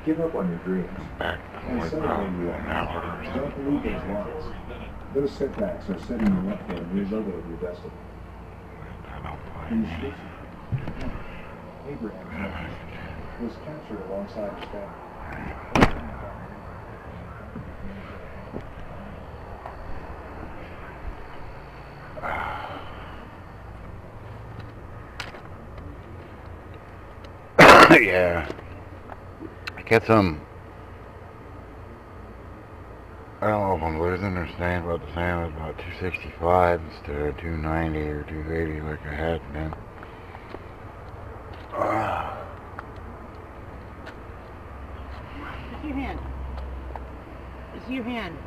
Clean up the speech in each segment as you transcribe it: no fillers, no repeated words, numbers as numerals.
Give up on your dreams. Back And to settle where you an are. hour or Don't something. believe those lies. Those setbacks are setting you up for a new level of your destiny. I don't These find streets, Abraham Lincoln was captured alongside his family. yeah. Get some. I don't know if I'm losing or staying about the same. It's about 265 instead of 290 or 280 like I had been. It's your hand. It's your hand.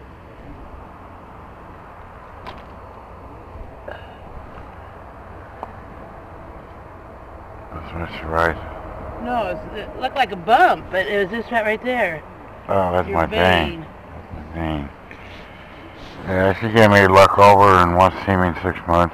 That's what's right. No, it looked like a bump, but it was this right there. Oh, that's Your my vein. vein. That's my vein. Yeah, she gave me a look over and wants to see me in 6 months.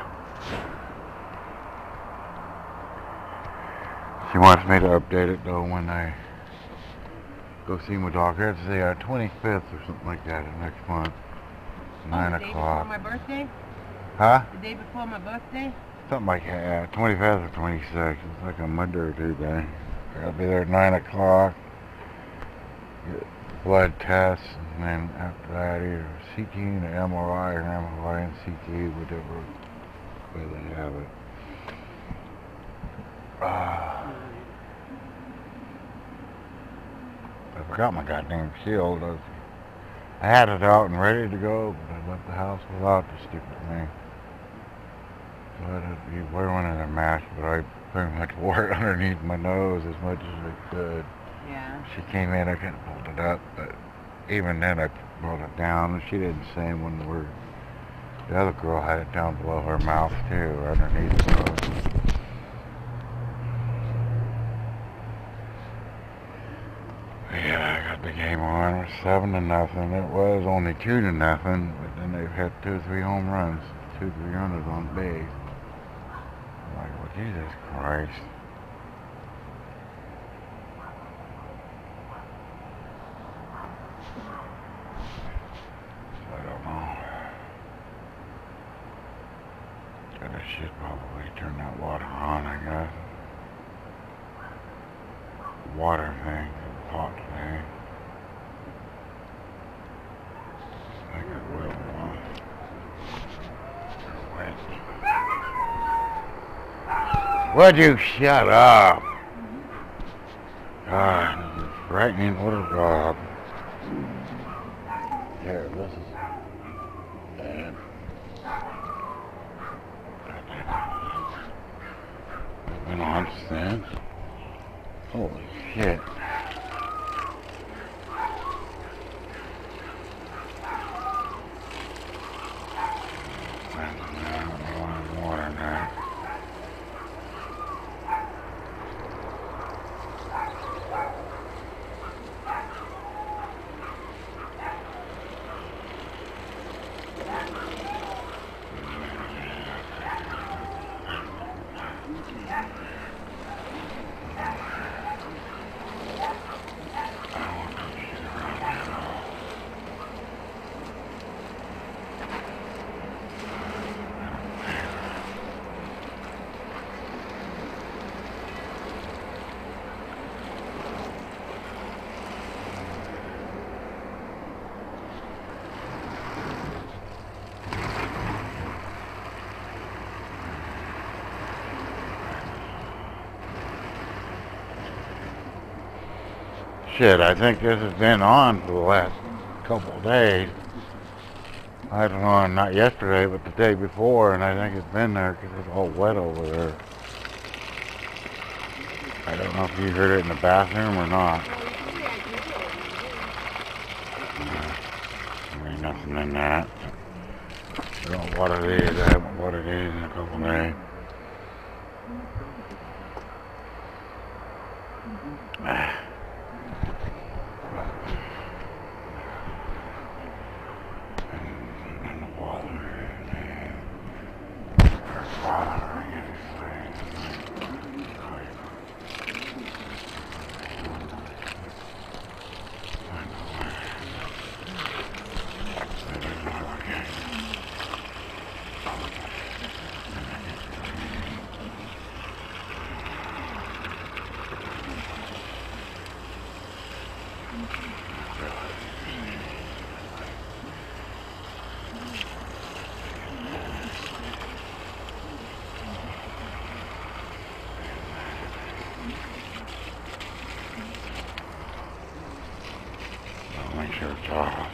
She wants me to update it though when I go see my doctor. It's the 25th or something like that next month. 9 The day o'clock. before my birthday? Huh? The day before my birthday? Something like that. 25th or 26th. It's like a Monday or Tuesday. I'll be there at 9 o'clock. Get blood tests, and then after that, either CT and an MRI or an MRI and CT, whatever way they have it. I forgot my goddamn shield. I had it out and ready to go, but I left the house without the stupid thing. So I had to be wearing a mask, but I pretty much wore it underneath my nose as much as I could. Yeah. She came in, I couldn't hold it up, but even then I brought it down, and she didn't say when the other girl had it down below her mouth too, underneath her nose. Yeah, I got the game on. It was 7-0. It was only 2-0, but then they've had 2 or 3 home runs, 2 or 3 runners on base. I'm like, well, Jesus Christ. I don't know. I should probably turn that water on, I guess. Water thing, pot thing. I think I will. Wait. Would you shut up? God, frightening little dog. Here, this is. Been on since. Holy shit. Water now. Shit, I think this has been on for the last couple of days. I don't know, not yesterday, but the day before, and I think it's been there because it's all wet over there. I don't know if you heard it in the bathroom or not. There ain't nothing in that. I don't know what it is. I haven't watered these in a couple of days. I'll make sure it's off.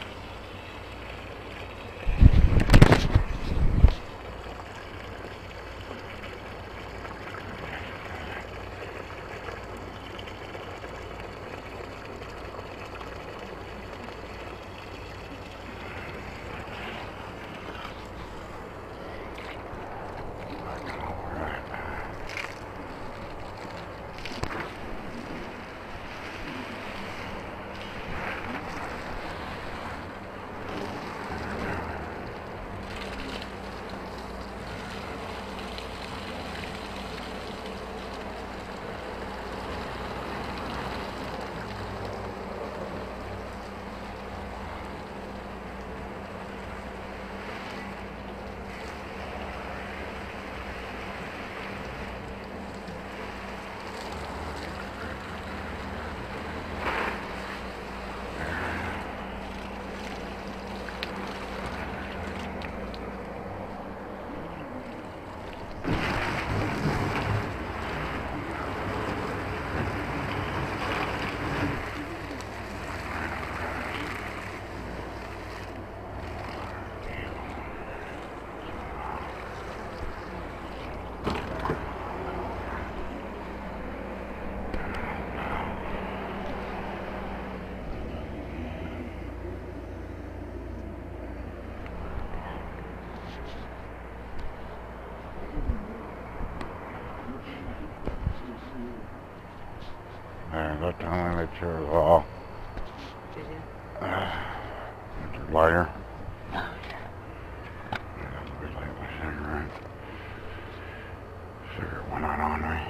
There, that time I made sure it was off. Did you? It's a lighter. Yeah, relight my cigarette. Cigarette went out on me.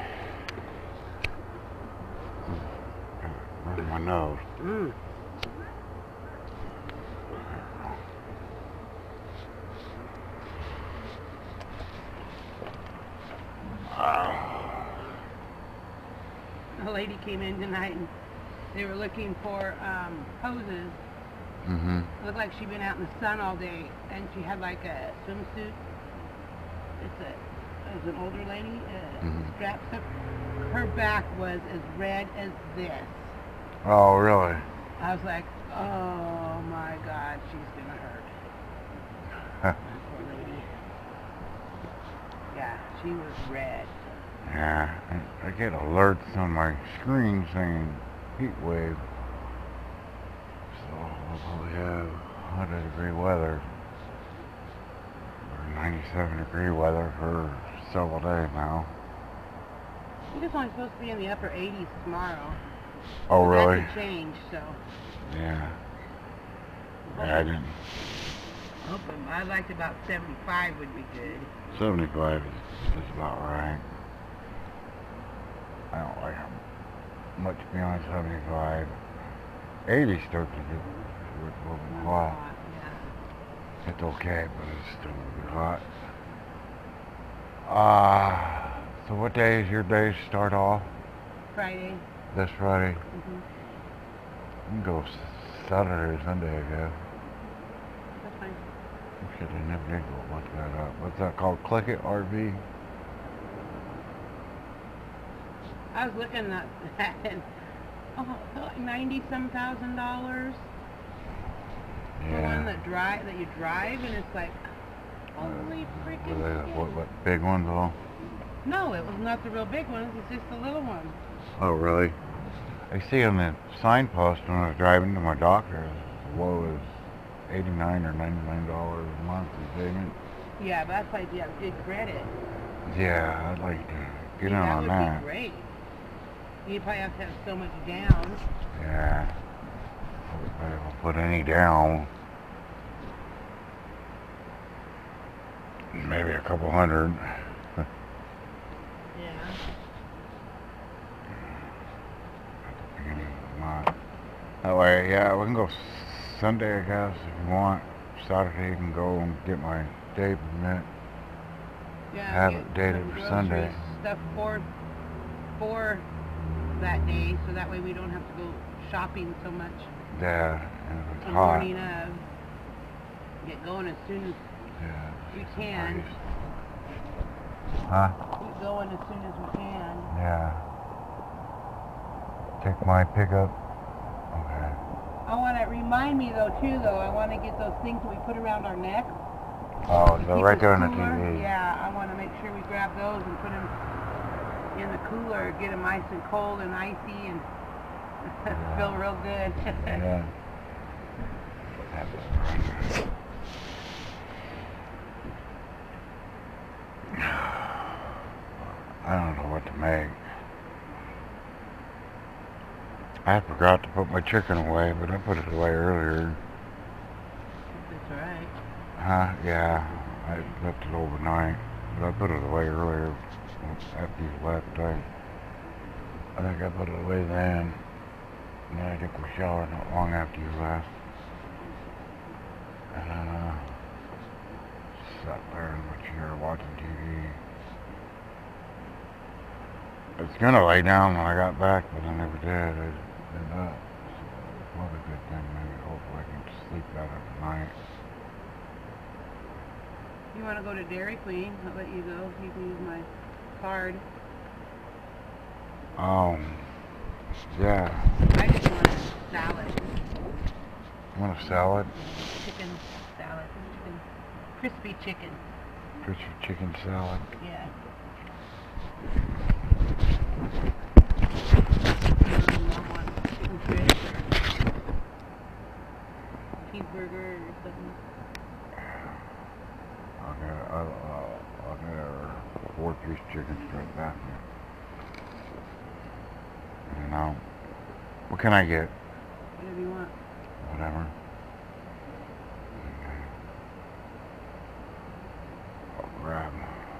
Running my nose. Mm. A lady came in tonight and they were looking for hoses. Mm-hmm. It looked like she'd been out in the sun all day, and she had like a swimsuit. It was an older lady, strapped up. Her back was as red as this. Oh, really? I was like, oh my God, she's gonna hurt. Poor lady. Yeah, she was red. Yeah, I get alerts on my screen saying heat wave. So we'll probably have 100-degree weather or 97-degree weather for several days now. I think it's only supposed to be in the upper 80s tomorrow. Oh, So really? that could change, so. Yeah. Yeah, I didn't. I liked about 75 would be good. 75 is about right. I don't like them much beyond 75. 80 starts to get a little bit hot. Yeah. It's okay, but it's still a bit hot. So what day is your day start off? Friday. This Friday? Mm-hmm. You can go Saturday or Sunday, I guess. That's fine. Shit, I never did go look that up. What's that called? Click It RV? I was looking at that and like $90-some thousand. Yeah. The one that you drive, and it's like, holy freaking shit. What big ones all? No, it was not the real big ones. It's just the little ones. Oh, really? I see on the signpost when I was driving to my doctor, as low as $89 or $99 a month is payment. Yeah, but that's like you have good credit. Yeah, I'd like to get in on That that. would be great. You'd probably have to have so much down. Yeah. I don't put any down. Maybe a couple hundred. Yeah. That way, yeah, we can go Sunday, I guess, if you want. Saturday, you can go and get my day permit. Yeah. Have get it dated some for groceries, Sunday. Stuff four that day, so that way we don't have to go shopping so much. Yeah, and if it's The hot. morning of. Get going as soon as we can. Huh? Keep going as soon as we can. Yeah. Take my pickup. Okay. I want to remind me though, I want to get those things that we put around our neck. Oh, they're right there on the cooler. TV. Yeah, I want to make sure we grab those and put them in the cooler, get them nice and cold and icy and feel real good. Yeah. I don't know what to make. I forgot to put my chicken away, but I put it away earlier. That's right. Huh? Yeah. I left it overnight, but I put it away earlier after you left. I think I put it away then. And then I took a shower not long after you left. And sat there in my chair watching TV. I was gonna lay down when I got back, but I never did. I did that. So it's probably a good thing. Maybe hopefully I can sleep better tonight. You want to go to Dairy Queen? I'll let you go. You can use my card. Yeah. I just want a salad. You want a salad? Chicken salad. Crispy chicken. Crispy chicken salad. Yeah. Chicken strips or cheeseburger or something. I'll get a 4-piece chicken strip back here. And now, what can I get? Whatever you want. Whatever. Okay. I'll grab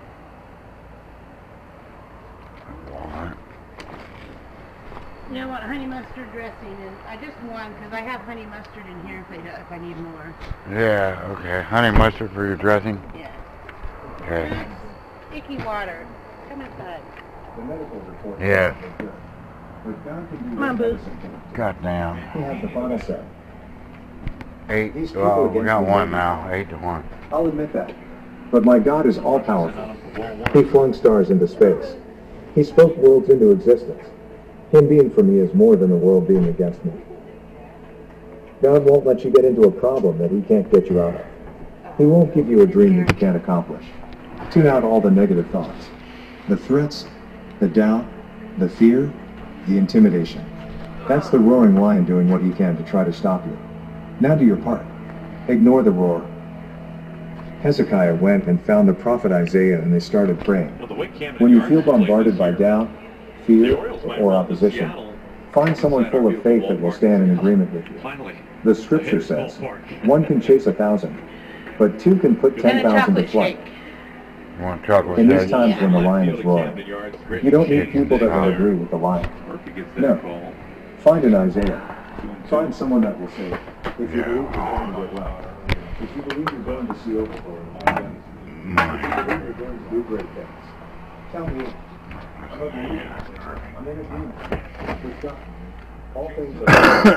a walnut. You know what, honey mustard dressing, and I just want, because I have honey mustard in here if I need more. Yeah, okay. Honey mustard for your dressing? Yeah. Okay. Sticky water. Come inside. The medical report. Yeah. Come on, Boo. Goddamn. He has the final say. 8. These Well, people we got against one me. now. 8 to 1. I'll admit that. But my God is all-powerful. He flung stars into space. He spoke worlds into existence. Him being for me is more than the world being against me. God won't let you get into a problem that He can't get you out of. He won't give you a dream that you can't accomplish. Tune out all the negative thoughts. The threats, the doubt, the fear, the intimidation. That's the roaring lion doing what he can to try to stop you. Now do your part. Ignore the roar. Hezekiah went and found the prophet Isaiah and they started praying. When you feel bombarded by doubt, fear, or opposition, find someone full of faith that will stand in agreement with you. The scripture says, one can chase 1,000, but 2 can put 10,000 to flight. You want chocolate? In these times when the lion is roaring, you don't need people that will agree with the lion. No. Find an Isaiah. Find someone that will say, if you believe you're going to get well, if you believe you're going to see overflow in your things, if you believe you're going to do great things, tell me. I'm in agreement with God. All things are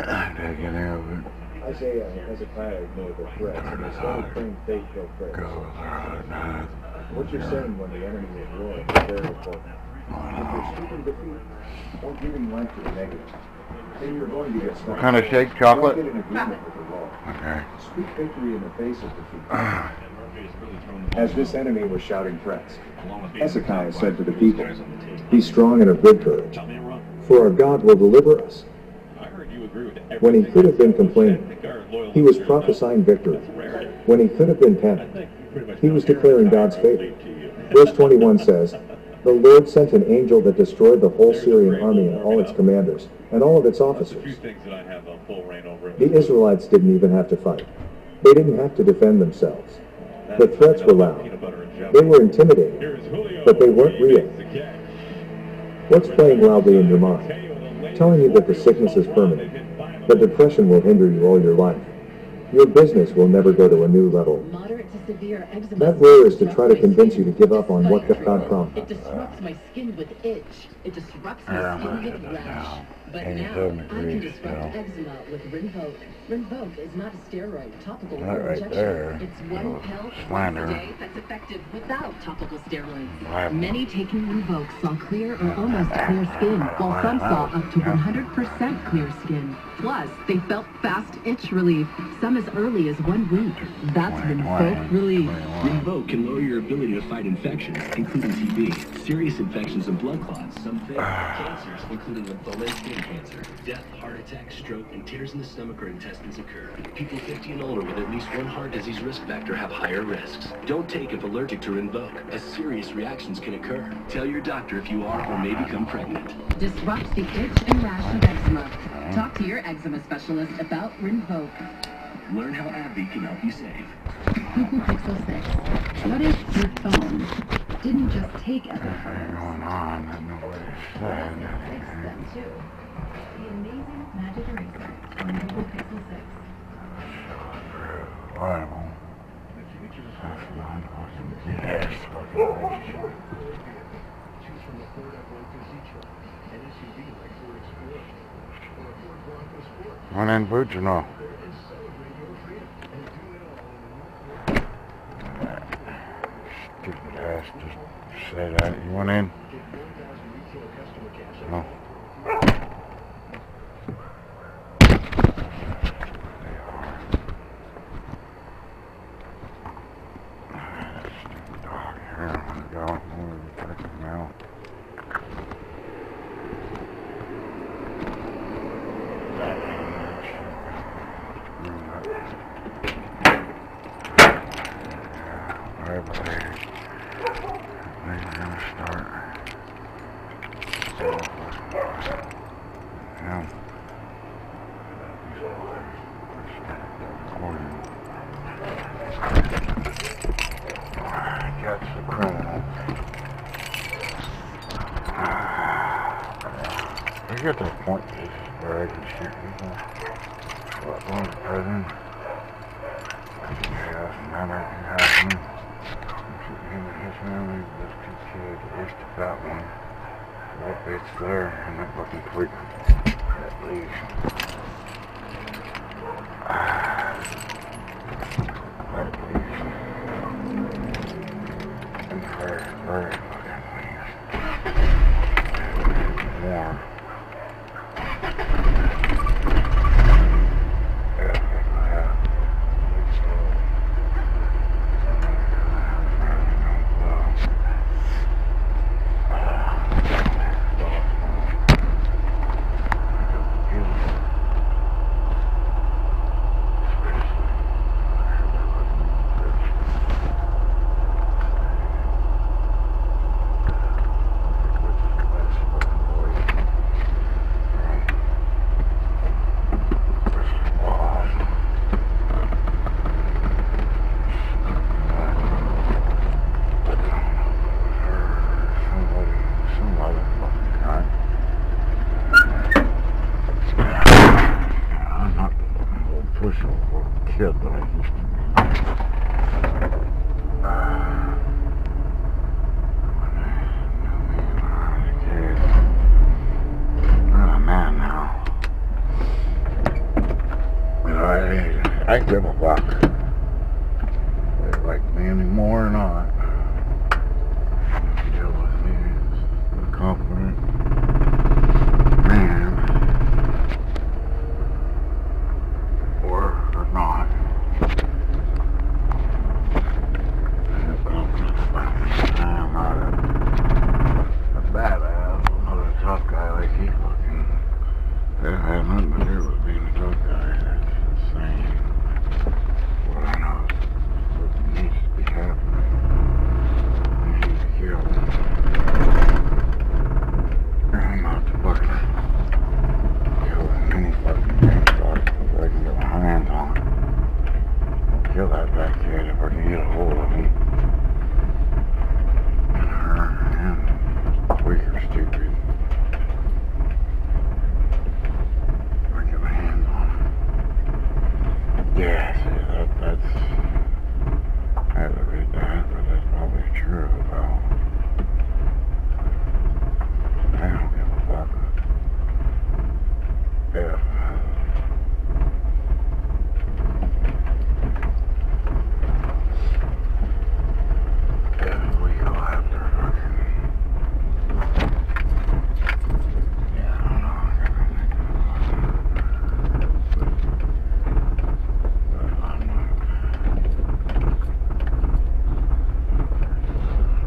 Isaiah and Hezekiah ignored their threats and they started praying faith-filled prayers. What you're saying when the enemy is roaring is very important. If you're speaking defeat or giving life to the negative, then you're going to get stuck. What kind of shake? Chocolate? Don't get in agreement with the law. Okay. Speak victory in the face of defeat. As this enemy was shouting threats, Hezekiah said to the people, "Be strong and of good courage, for our God will deliver us." When he could have been complaining, he was prophesying victory. When he could have been panicked, he was declaring God's favor. Verse 21 says, "The Lord sent an angel that destroyed the whole Syrian army and all its commanders, and all of its officers." The Israelites didn't even have to fight. They didn't have to defend themselves. The threats were loud. They were intimidating, but they weren't real. What's playing loudly in your mind? Telling you that the sickness is permanent, that depression will hinder you all your life. Your business will never go to a new level. severe eczema. That lure is to try to convince you to give up on what God promised. It disrupts my skin with itch. It disrupts my skin with rash. But now, I can disrupt eczema with Rinvoq. Rinvoq is not a steroid, topical or injection. It's one pill once a day that's effective without topical steroids. Many taking Rinvoq saw clear or almost clear skin, while some saw up to 100% clear skin. Plus, they felt fast itch relief, some as early as 1 week. That's Rinvoq relief. Rinvoq can lower your ability to fight infections, including TB, serious infections and blood clots, some fatal cancers, including lymphoma and skin cancer. Death, heart attack, stroke, and tears in the stomach or intestines occur. People 50 and older with at least one heart disease risk factor have higher risks. Don't take if allergic to Rinvoq, as serious reactions can occur. Tell your doctor if you are or may become pregnant. Disrupt the itch and rash of eczema. Talk to your eczema specialist about Rinvoq. Learn how AbbVie can help you save. Google Pixel 6. What if your phone didn't just take everything? Nothing going on that nobody said. Fix them too. The amazing magic eraser on Google Pixel 6. Bible. That's not fucking yes. Want in boots or no? Stupid ass just say that. You want in? No. Stupid dog here. I'm gonna go. I'm gonna take him now. I get to the point where I can shoot people. What, going to prison? Yeah, doesn't matter if it happens. Shoot him and his family, those 2 kids, at least that one. Well, it's there, and that fucking tweet. At least. At least. And very fucking pleased. Warm. Kid that I used to be. I'm a man now. You know, I give a fuck. They like me anymore or not. Deal with me as a confident man. Or not. I'm not a badass. I'm not a tough guy like he fucking. That had nothing to do with being a tough guy. That's insane. What I know is what needs to be happening. I need to kill him. I'm not to fucking kill any fucking thing, dog. I can get my hands on it. I'll kill that back kid if I can get a hold of him. And her and weak or stupid. If I can get my hands on him. Yeah, see, sure about. I don't give a fuck if we go after fucking, yeah, I don't know, I gotta think but I'm not.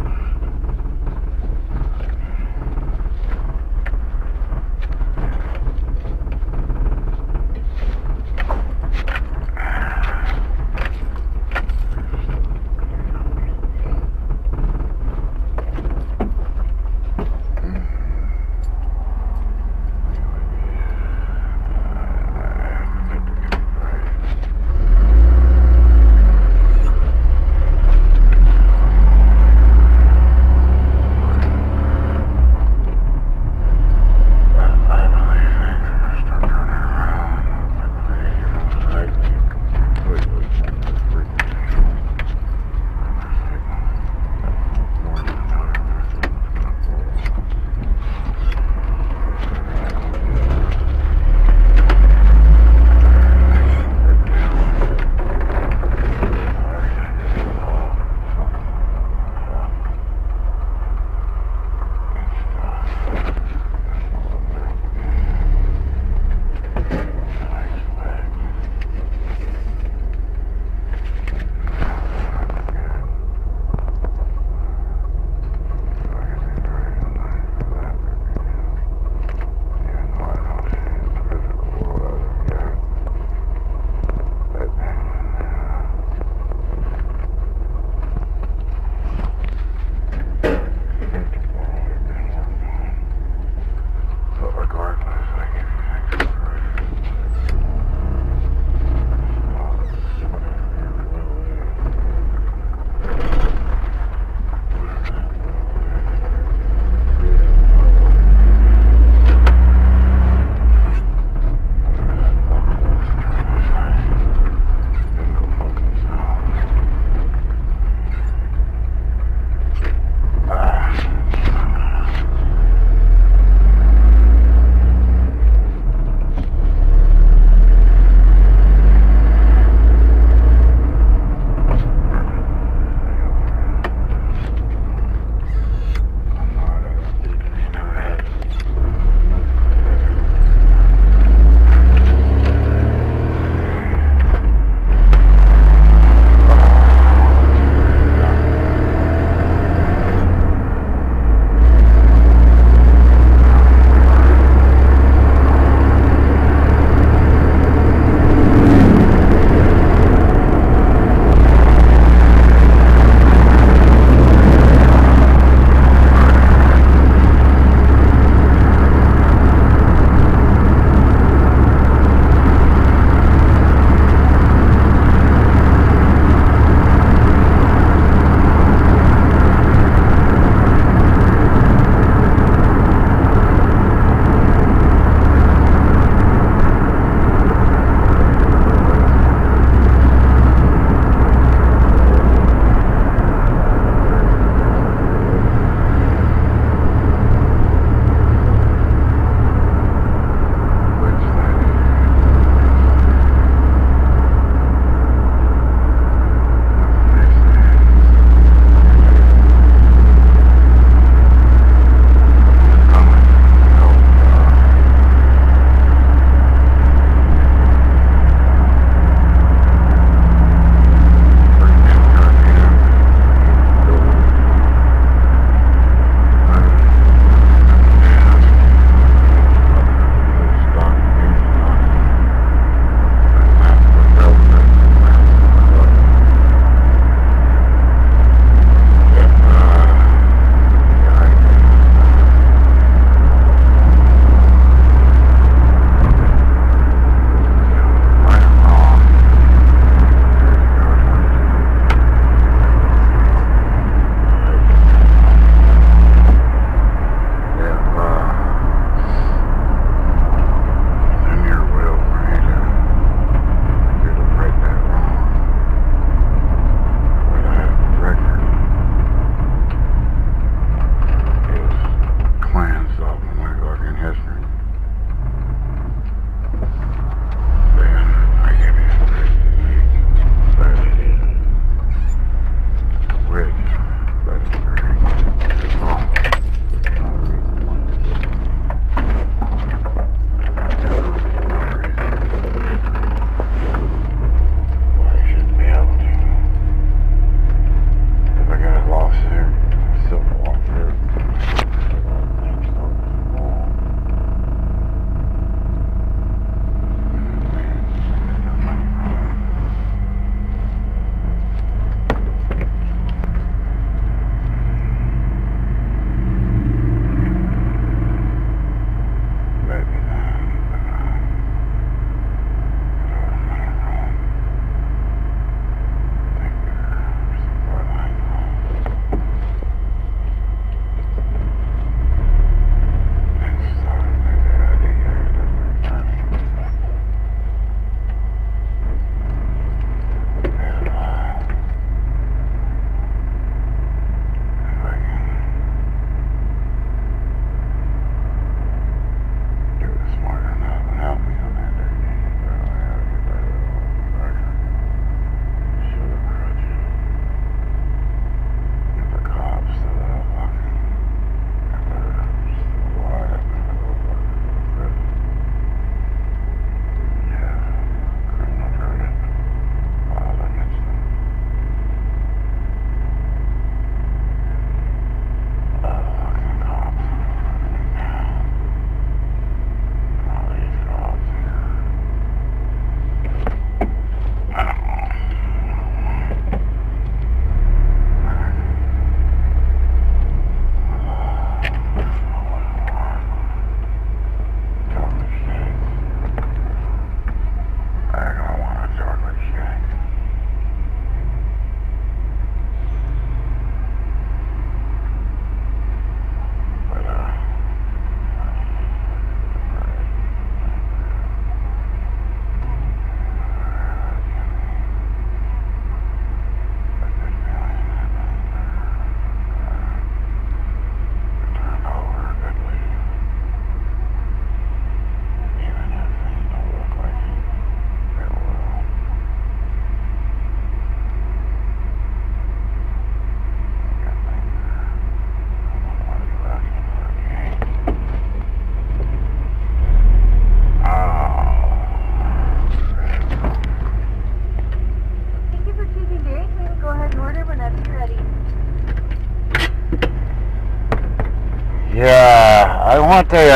want the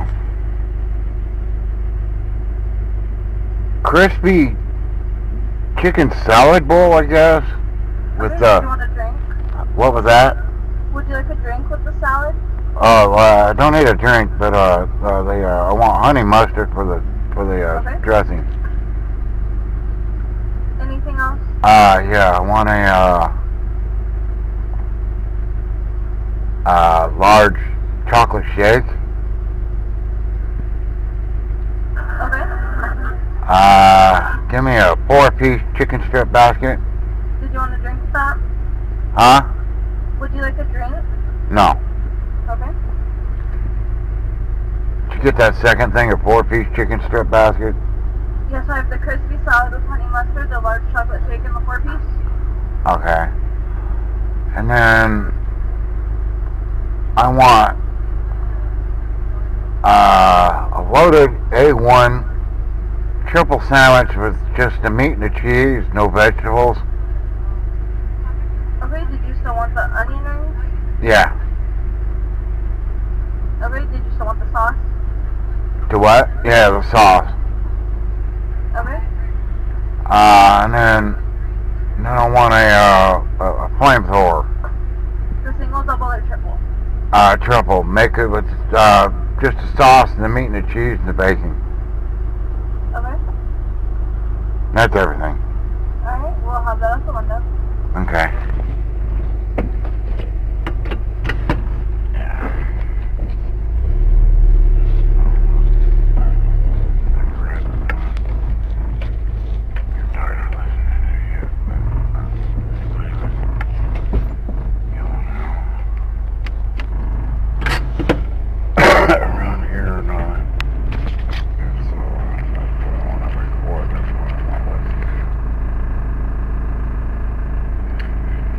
crispy chicken salad bowl, I guess. With do you want a drink? What was that? Would you like a drink with the salad? Oh, I don't need a drink, but I want honey mustard for the Okay. dressing. Anything else? Yeah, I want a large chocolate shake. Okay. Give me a 4-piece chicken strip basket. Did you want a drink with that? Huh? Would you like a drink? No. Okay. Did you get that second thing, a 4-piece chicken strip basket? Yes, I have the crispy salad with honey mustard, the large chocolate shake, and the 4-piece. Okay. And then I want a loaded A1 triple sandwich with just the meat and the cheese, no vegetables. Okay, did you still want the onion rings? Yeah. Okay, did you still want the sauce? To what? Yeah, the sauce. Okay. And then I want a flamethrower. The single, double, or triple? Triple. Make it with just the sauce and the meat and the cheese and the bacon. Okay. That's everything. Alright, we'll have that out the window. Okay. Around here or not. If so, that's what I want to record. That's what I want to listen to.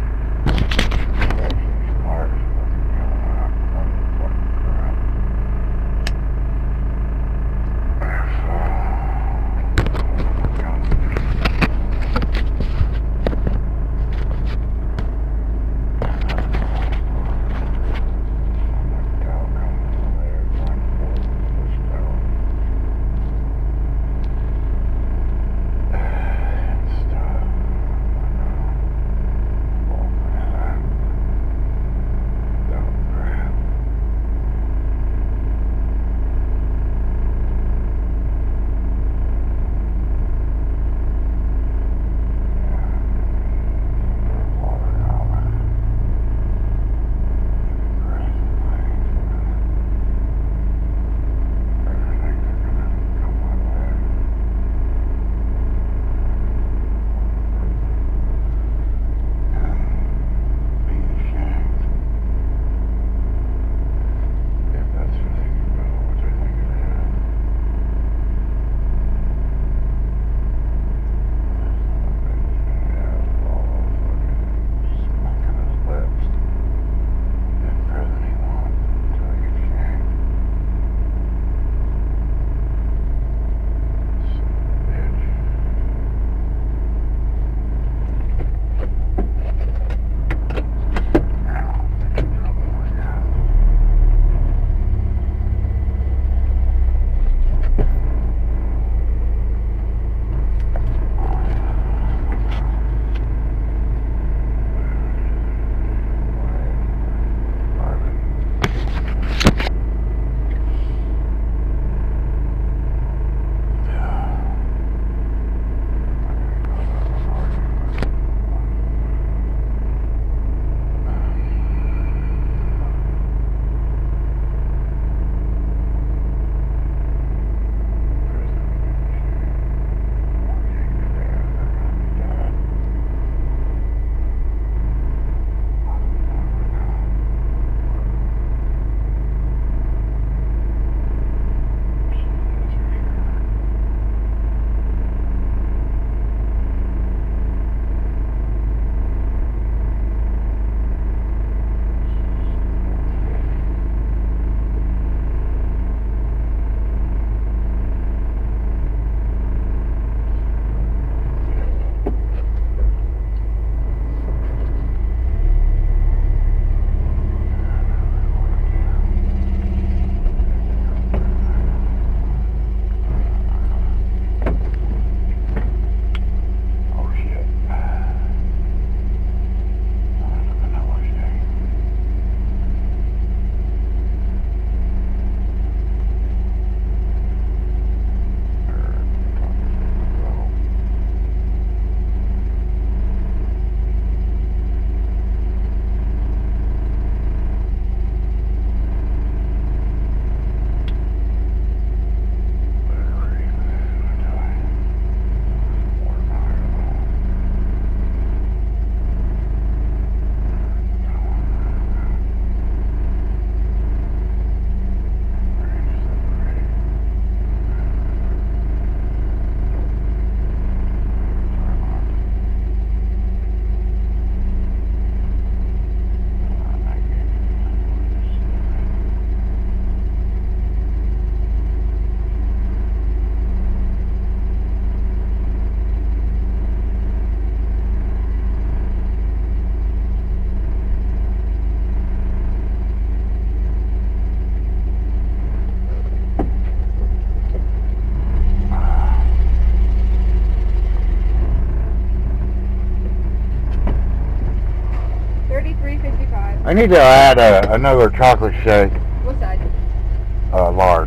I need to add another chocolate shake. What size? Large.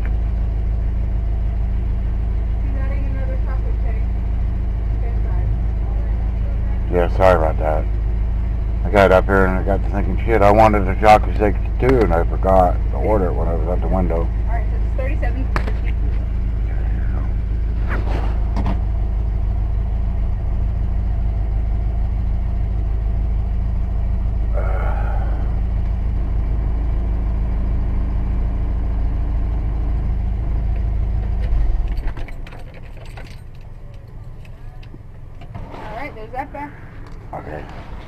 She's adding another chocolate shake. Same size. Yeah, sorry about that. I got up here and I got to thinking, shit, I wanted a chocolate shake too, and I forgot to order it when I was at the window. Alright, so it's $37.50. Alright, there's that back. Okay.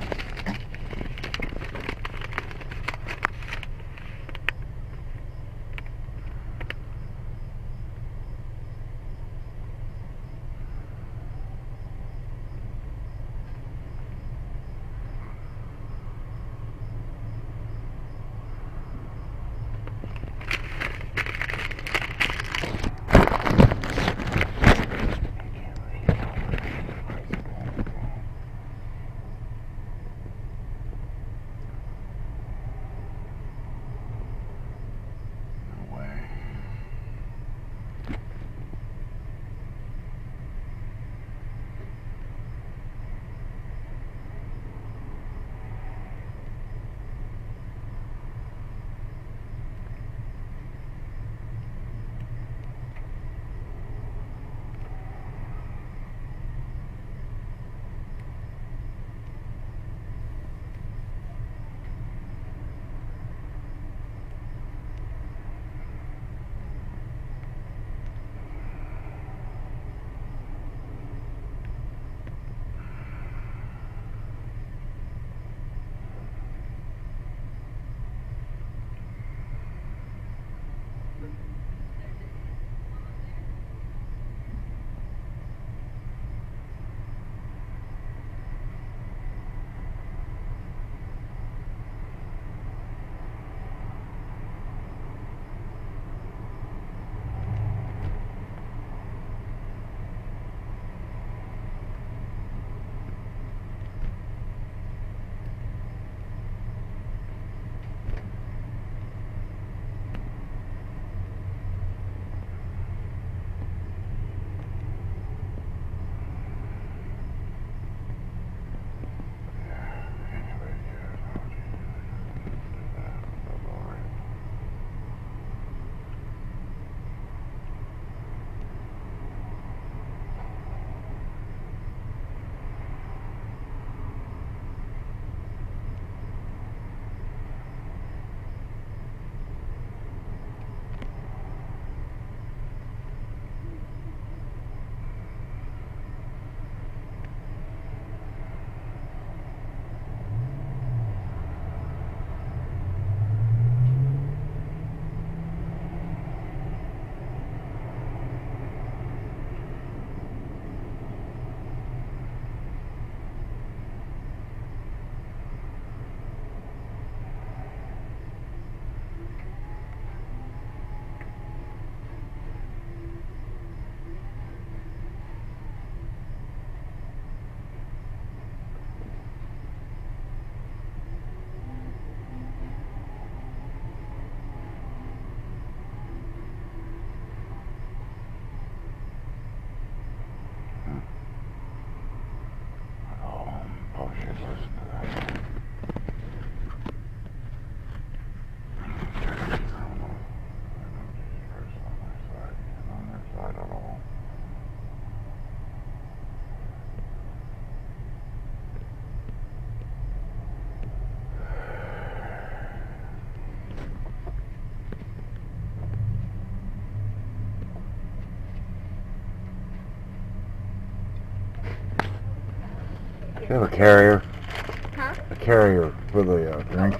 Do you have a carrier? Huh? A carrier for the drink?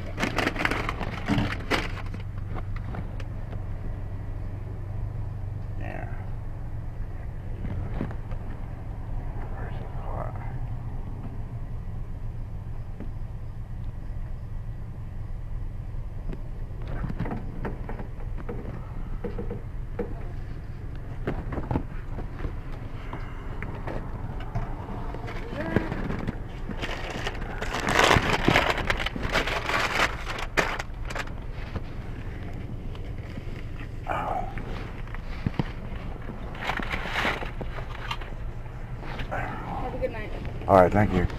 Yeah. Where's the car? a good night. All right, thank you.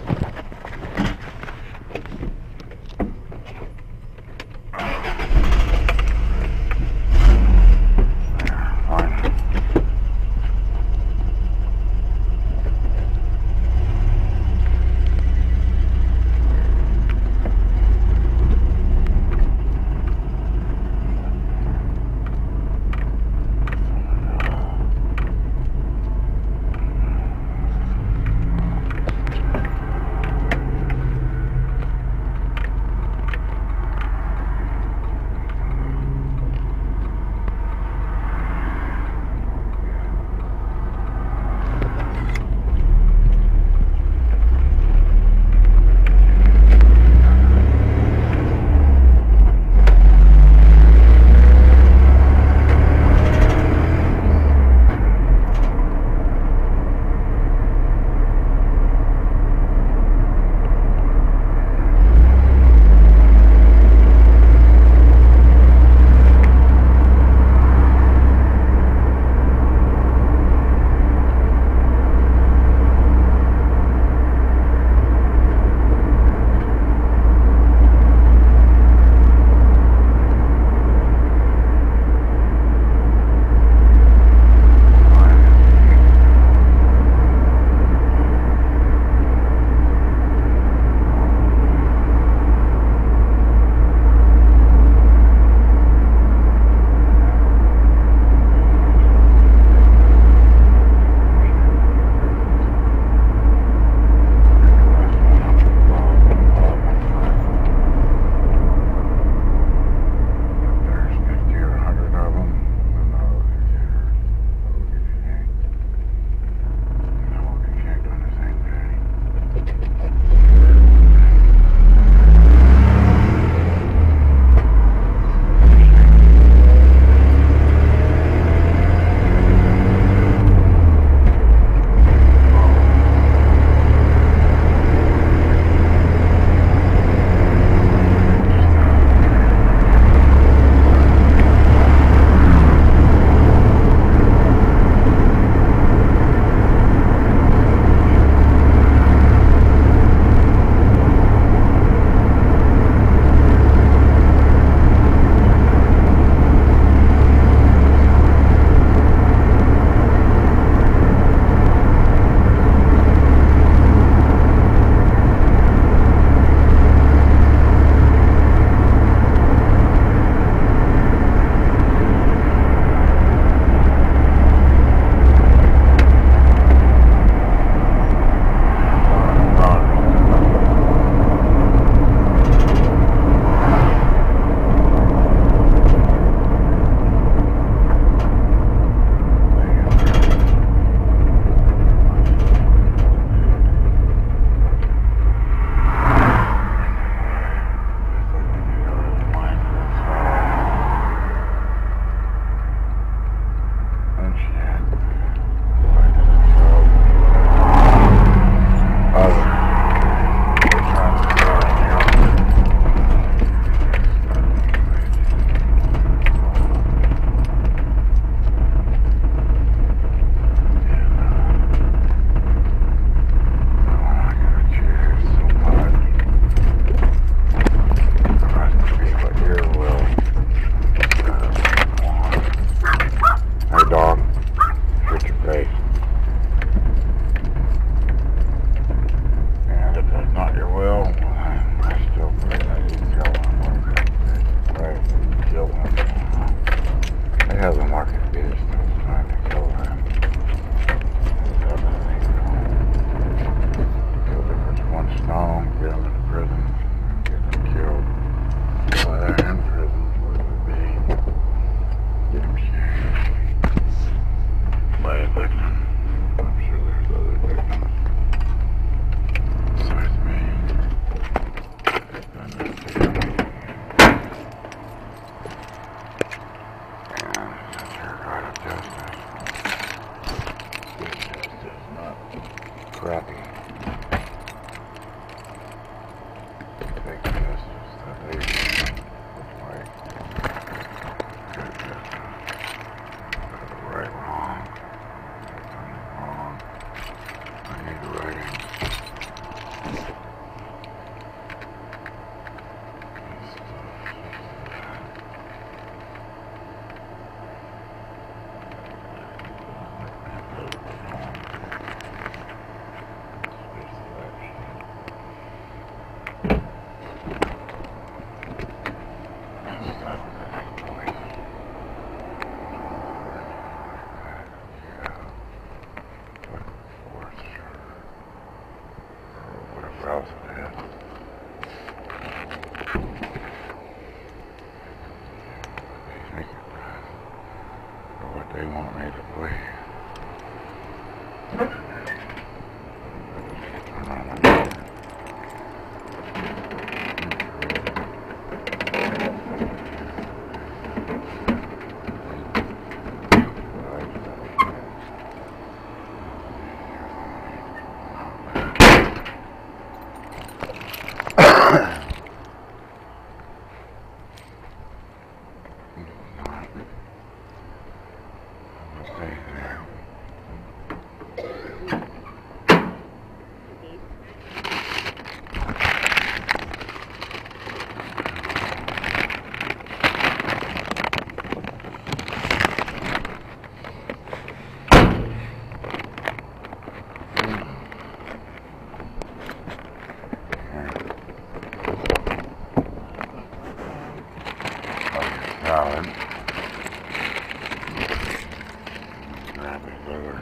crappy. Big test stuff they looks like. Right, wrong. Wrong. I need to write in. else it is. Or what they want me to believe. Grab his other.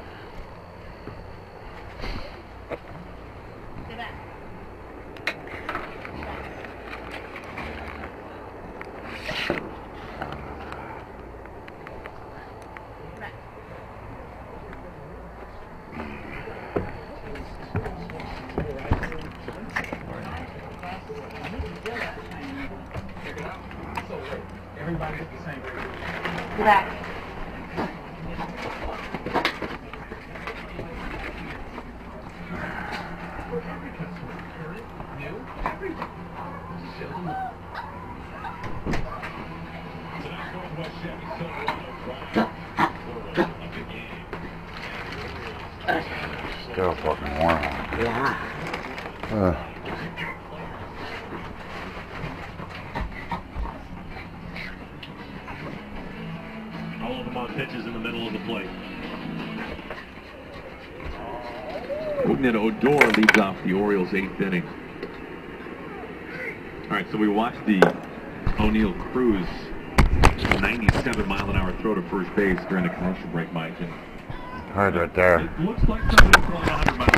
Everybody's the same. Back. Still fucking warm. Yeah. All of them on pitches in the middle of the plate. Odor leads off the Orioles' 8th inning. All right, so we watched the O'Neill Cruz 97-mile-an-hour throw to first base during the commercial break, Mike. Hard right there. It looks like somebody's throwing 100 miles